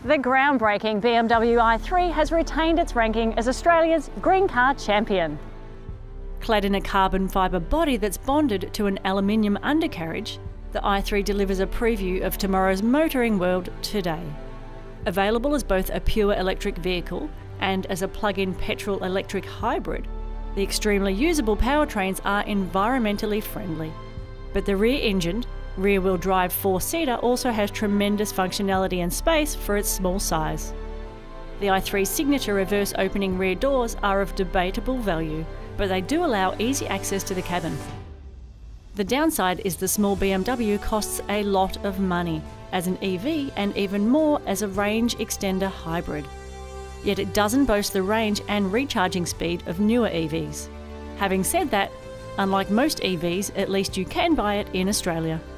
The groundbreaking BMW i3 has retained its ranking as Australia's green car champion. Clad in a carbon fibre body that's bonded to an aluminium undercarriage, the i3 delivers a preview of tomorrow's motoring world today. Available as both a pure electric vehicle and as a plug-in petrol-electric hybrid, the extremely usable powertrains are environmentally friendly. But the rear-engined, rear-wheel drive four-seater also has tremendous functionality and space for its small size. The i3's signature reverse opening rear doors are of debatable value, but they do allow easy access to the cabin. The downside is the small BMW costs a lot of money as an EV and even more as a range extender hybrid. Yet it doesn't boast the range and recharging speed of newer EVs. Having said that, unlike most EVs, at least you can buy it in Australia.